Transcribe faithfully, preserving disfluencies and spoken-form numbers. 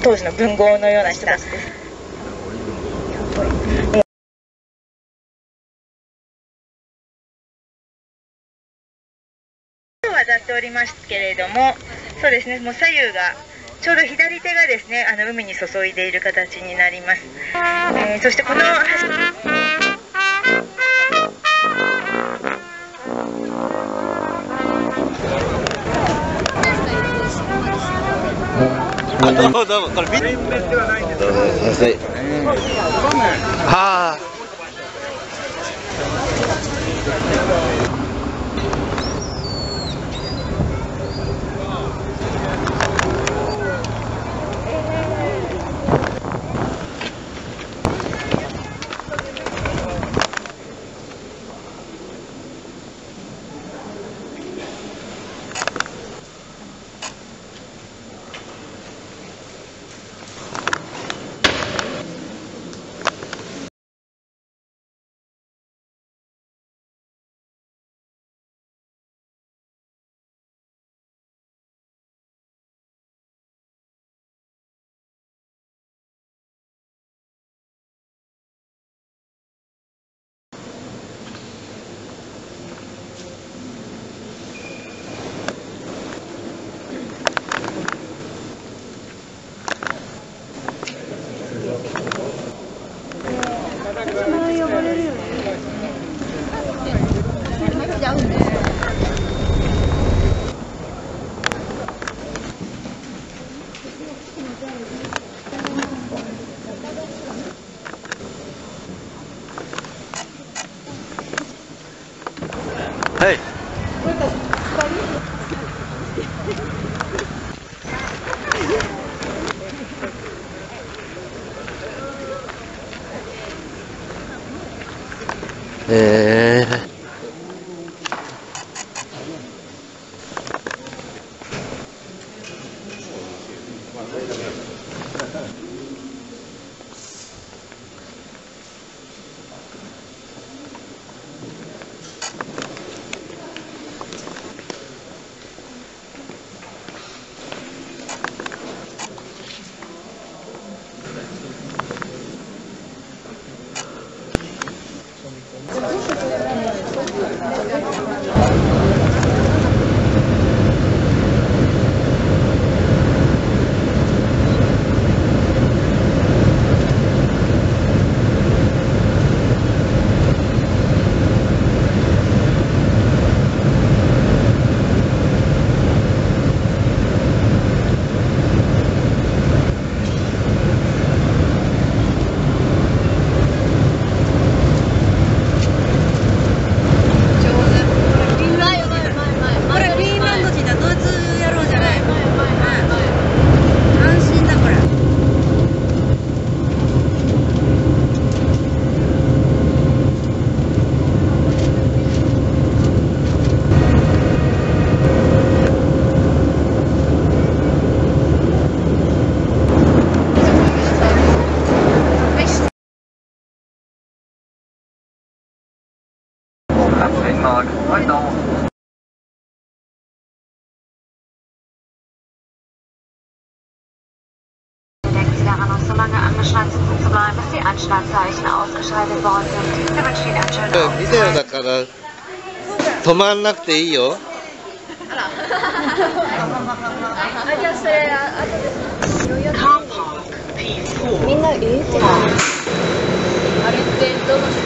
当時の文豪のような人たちです。渡っておりますけれども、そうですね、もう左右がちょうど左手がですね、あの海に注いでいる形になります。えー、そしてこの橋、 どうもどうも、これビルではないんですけど、はあ。はい。えー。はい、どうも。Sie daran, noch so lange angeschnallt sitzen zu bleiben, bis die Anschnallzeichen ausgeschaltet worden sind. Wir wünschen Ihnen einen schönen Abend. ビデオだから止まんなくていいよ。あら。じゃあそれ後で。みんなええって。あれってどの